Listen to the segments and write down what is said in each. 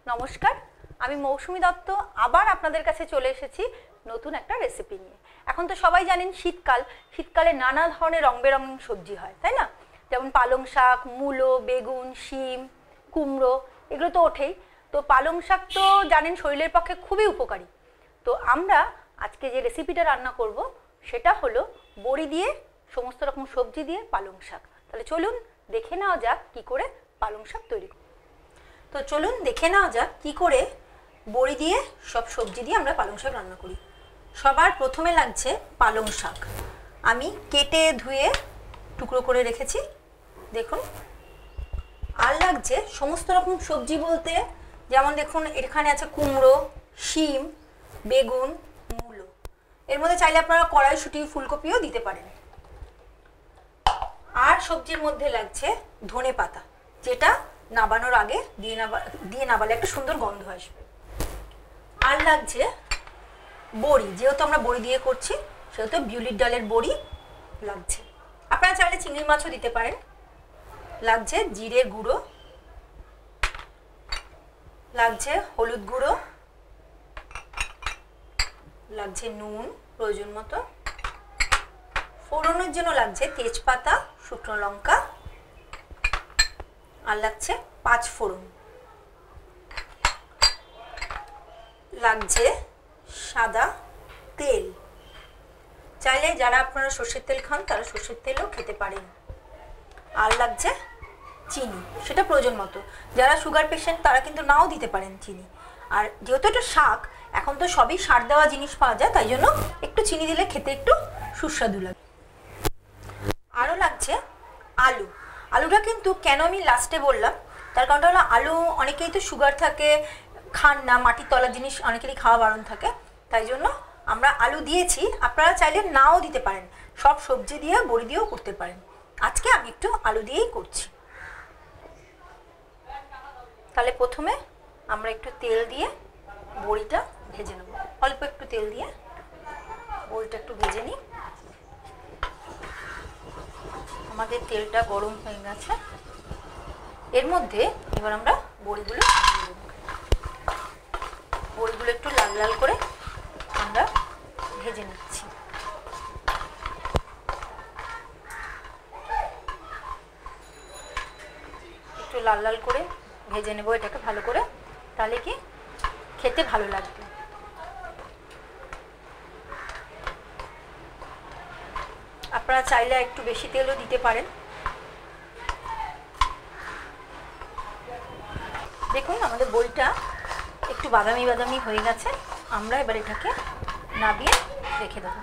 নমস্কার, আমি মৌসুমী দত্ত আবার আপনাদের কাছে চলে এসেছি নতুন একটা রেসিপি নিয়ে। এখন তো সবাই জানেন শীতকালে নানা ধরনের রং বেরঙের সবজি হয়, তাই না? যেমন পালং শাক, মূলো, বেগুন, শিম, কুমড়ো, এগুলো তো ওঠেই। তো পালং শাক তো জানেন শরীরের পক্ষে খুবই উপকারী। তো আমরা আজকে যে রেসিপিটা রান্না করব সেটা হলো বড়ি দিয়ে সমস্ত রকম সবজি দিয়ে পালং শাক। তাহলে চলুন দেখে নেওয়া যাক কী করে পালং শাক তৈরি করি। তো চলুন দেখে নেওয়া যাক কী করে বড়ি দিয়ে সব সবজি দিয়ে আমরা পালং শাক রান্না করি। সবার প্রথমে লাগছে পালং শাক। আমি কেটে ধুয়ে টুকরো করে রেখেছি, দেখুন। আর লাগছে সমস্ত রকম সবজি বলতে যেমন দেখুন এখানে আছে কুমড়ো, শিম, বেগুন, মূলো। এর মধ্যে চাইলে আপনারা কড়াইশুঁটি, ফুলকপিও দিতে পারেন। আর সবজির মধ্যে লাগছে ধনে পাতা, যেটা নাবানোর আগে দিয়ে নাবালে একটা সুন্দর গন্ধ আসবে। আর লাগছে বড়ি, যেহেতু আমরা বড়ি দিয়ে করছি সেহেতু বিউলির ডালের বড়ি লাগছে। আপনারা চাইলে চিংড়ি মাছও দিতে পারেন। লাগছে জিরে গুঁড়ো, লাগছে হলুদ গুঁড়ো, লাগছে নুন প্রয়োজন মতো, ফোড়নের জন্য লাগছে তেজপাতা, শুকনো লঙ্কা, আর লাগছে 5 ফোড়ন, লাগছে সাদা তেল। চাইলে যারা আপনারা সর্ষের তেল খান তারা সর্ষের তেলও খেতে পারেন। আর লাগছে চিনি, সেটা প্রয়োজন মতো। যারা সুগার পেশেন্ট তারা কিন্তু নাও দিতে পারেন চিনি। আর যেহেতু এটা শাক, এখন তো সবই সার দেওয়া জিনিস পাওয়া যায়, তাই জন্য একটু চিনি দিলে খেতে একটু সুস্বাদু লাগে। আরও লাগছে আলু। আলুটা কিন্তু কেন আমি লাস্টে বললাম, তার কারণটা হলো আলু অনেকেই তো সুগার থাকে, খান না, মাটির তলা জিনিস অনেকেরই খাওয়া বারণ থাকে, তাই জন্য আমরা আলু দিয়েছি। আপনারা চাইলে নাও দিতে পারেন, সব সবজি দিয়ে বড়ি দিয়েও করতে পারেন। আজকে আমি একটু আলু দিয়েই করছি। তাহলে প্রথমে আমরা একটু তেল দিয়ে বড়িটা ভেজে নেব। অল্প একটু তেল দিয়ে বড়িটা একটু ভেজে নিই। আমাদের তেলটা গরম হয়ে গেছে, এর মধ্যে এবার আমরা বড়িগুলো দিয়ে দেব। বড়িগুলো একটু লাল লাল করে আমরা ভেজে নিচ্ছি। একটু লাল লাল করে ভেজে নেব এটাকে ভালো করে, তাহলে কি খেতে ভালো লাগবে। আপনারা চাইলে একটু বেশি তেলও দিতে পারেন। দেখুন আমাদের বড়িটা একটু বাদামি বাদামি হয়ে গেছে। আমরা এবার এটাকে নাবিয়ে রেখে দেবো,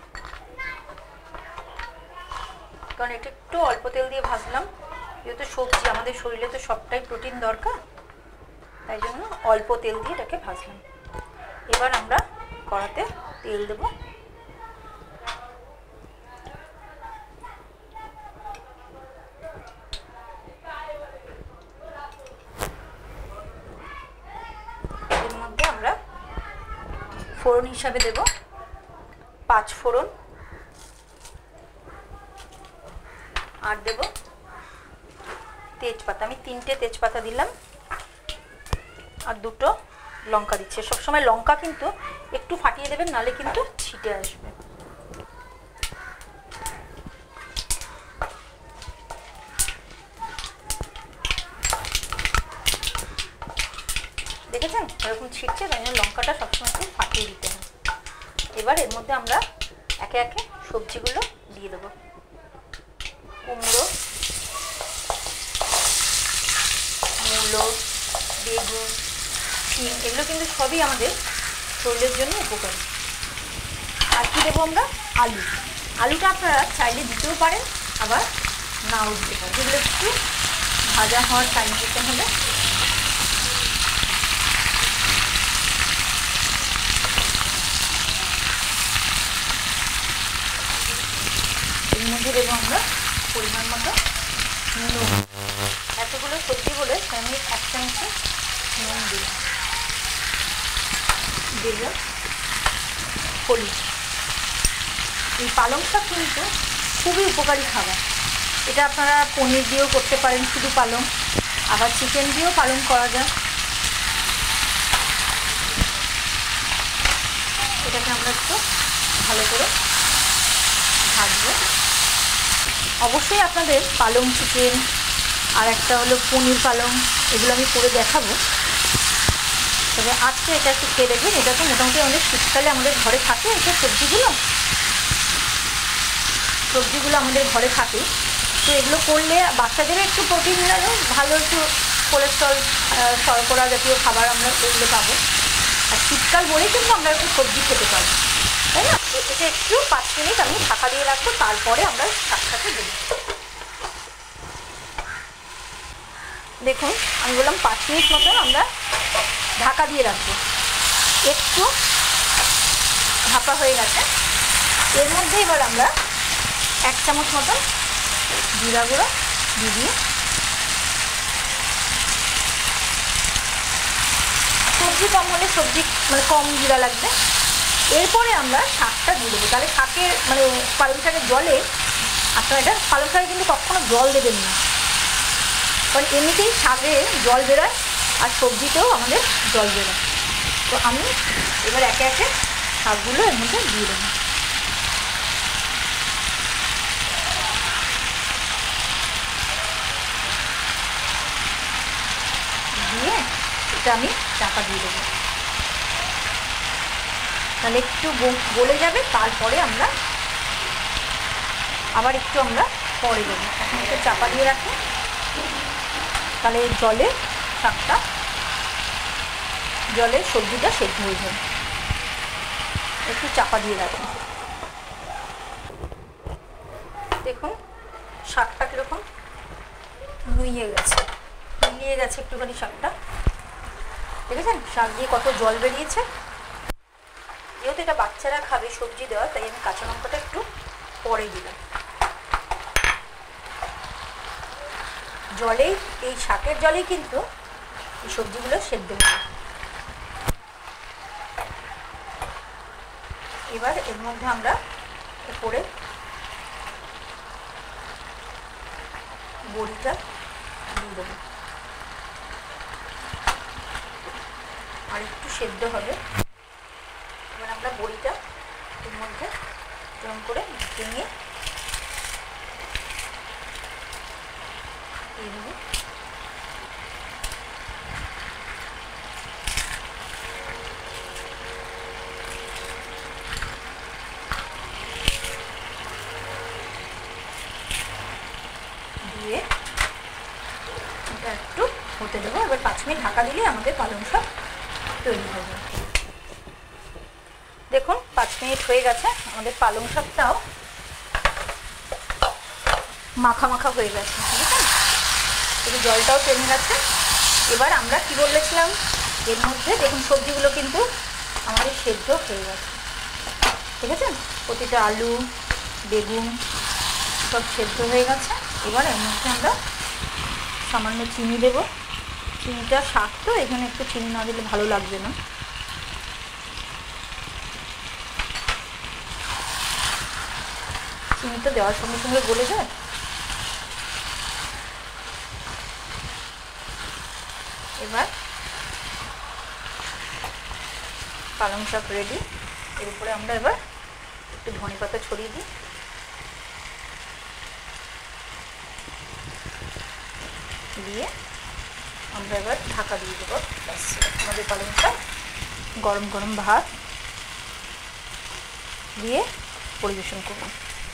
কারণ এটা একটু অল্প তেল দিয়ে ভাজলাম। যেহেতু সবজি, আমাদের শরীরে তো সবটাই প্রোটিন দরকার, তাই জন্য অল্প তেল দিয়ে এটাকে ভাজলাম। এবার আমরা কড়াতে তেল দেব। এর মধ্যে আমরা ফোড়ন হিসাবে দেব 5 ফোড়ন, আর দেব তেজপাতা। আমি 3টে তেজপাতা দিলাম, আর 2টো লঙ্কা দিচ্ছে। সবসময় লঙ্কা কিন্তু একটু ফাটিয়ে দেবেন, নাহলে কিন্তু ছিটে আসবে। দেখেছেন এরকম ছিটছে, তাই জন্য লঙ্কাটা সবসময় একটু ফাটিয়ে দিতে হয়। এবার এর মধ্যে আমরা একে একে সবজিগুলো দিয়ে দেবো। কুমড়ো, মূলো, বেগুন, শিম, এগুলো কিন্তু সবই আমাদের শরীরের জন্য উপকারী। আর কি দেবো আমরা? আলু। আলুটা আপনারা চাইলে দিতেও পারেন, আবার নাও দিতে পারেন। এগুলো একটু ভাজা হওয়ার টাইম দিতে হলে এর মধ্যে দেবো আমরা পরিমাণ মতো নুন। এতগুলো সবজি বলে আমি 1 চামচ নুন দিলাম হলুদ। এই পালং শাক কিন্তু খুবই উপকারী খাবার। এটা আপনারা পনির দিয়েও করতে পারেন, শুধু পালং, আবার চিকেন দিয়েও পালং করা যায়। আমরা একটু ভালো করে ভাজবো। অবশ্যই আপনাদের পালং চিকেন আর একটা হলো পনির পালং, এগুলো আমি করে দেখাবো। তবে আজকে এটা একটু খেয়ে দেখবেন। এটা তো মোটামুটি আমাদের শীতকালে আমাদের ঘরে থাকে, এই সবজিগুলো আমাদের ঘরে থাকে। তো এগুলো করলে বাচ্চাদেরও একটু প্রোটিন লাগে, ভালো একটু কোলেস্ট্রল শর্করা জাতীয় খাবার আমরা এগুলো পাবো। আর শীতকাল বলেই কিন্তু আমরা একটু সবজি খেতে পারবো, তাই না? তো এটা একটু 5 মিনিট আমি ঢাকা দিয়ে রাখবো, তারপরে আমরা শাকটাকে দেবো। দেখুন আমি বললাম 5 মিনিট মতন আমরা ঢাকা দিয়ে রাখবো। একটু ঢাকা হয়ে গেছে, এর মধ্যে এবার আমরা 1 চামচ মতন জিরা গুঁড়ো দিয়ে দিয়ে, সবজি কম হলে সবজি মানে কম জিরা লাগবে। এরপরে আমরা শাকটা দিয়ে দেবো। তাহলে শাকের মানে পালং শাকের জলে আপনারা এটা পালং শাকে কিন্তু কখনো জল দেবেন না, কারণ এমনিতেই শাকে জল বেরোয় আর সবজিতেও আমাদের জল বেরোয়। তো আমি এবার একে একে শাকগুলো এর মধ্যে দিয়ে দেবো। দিয়ে এটা আমি চাপা দিয়ে দেবো, তাহলে একটু গলে যাবে। তারপরে আমরা আবার একটু আমরা পরে দেবো। এখন একটু চাপা দিয়ে রাখি, তাহলে জলে শাকটা জলে সবজিটা সেদ্ধ হয়ে যাবে। একটু চাপা দিয়ে রাখি। দেখুন শাকটা কীরকম নুইয়ে গেছে একটুখানি শাকটা, দেখেছেন শাক দিয়ে কত জল বেরিয়েছে। যেহেতু এটা বাচ্চারা খাবে সবজি দেওয়া, তাই আমি কাঁচা লঙ্কাটা একটু পরে দিলাম। জলেই এই শাকের জলেই কিন্তু এই সবজিগুলো সেদ্ধ হবে। এবার এর মধ্যে আমরা উপরে বড়িটা দিয়ে দেবো, আর একটু সেদ্ধ হবে। এবার আমরা বড়িটা এর মধ্যে এরকম করে ভেঙে দিয়ে দেবো। দিয়ে এটা একটু হতে দেবো। এবার 5 মিনিট ঢাকা দিলে আমাদের পালং শাক তৈরি হবে। দেখুন 5 মিনিট হয়ে গেছে, আমাদের পালং শাকটাও মাখা মাখা হয়ে গেছে, বুঝলেন? একটু জলটাও টেনে গেছে। এবার আমরা কি বলেছিলাম এর মধ্যে, দেখুন সবজিগুলো কিন্তু আমাদের সেদ্ধ হয়ে গেছে, ঠিক আছে? প্রতিটা আলু বেগুন সব সেদ্ধ হয়ে গেছে। এবার এর মধ্যে আমরা সামান্য চিনি দেব। চিনিটা শাক তো, এখানে একটু চিনি না দিলে ভালো লাগবে না। চিনিটা দেওয়ার সঙ্গে সঙ্গে গলে যায়। এবার পালং শাক রেডি। এর উপরে আমরা এবার একটু ধনে পাতা ছড়িয়ে দিই। দিয়ে আমরা এবার ঢাকা দিয়ে দেবো। আমাদের পালং শাক গরম গরম ভাত দিয়ে পরিবেশন করলাম।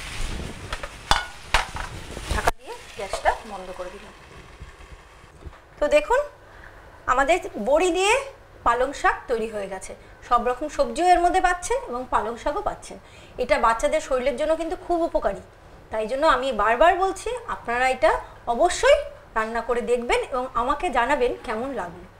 ঢাকা দিয়ে গ্যাসটা বন্ধ করে দিলাম। তো দেখুন আমাদের বড়ি দিয়ে পালং শাক তৈরি হয়ে গেছে। সব রকম সবজিও এর মধ্যে পাচ্ছেন এবং পালং শাকও পাচ্ছেন। এটা বাচ্চাদের শরীরের জন্য কিন্তু খুব উপকারী। তাই জন্য আমি বারবার বলছি আপনারা এটা অবশ্যই রান্না করে দেখবেন এবং আমাকে জানাবেন কেমন লাগলো।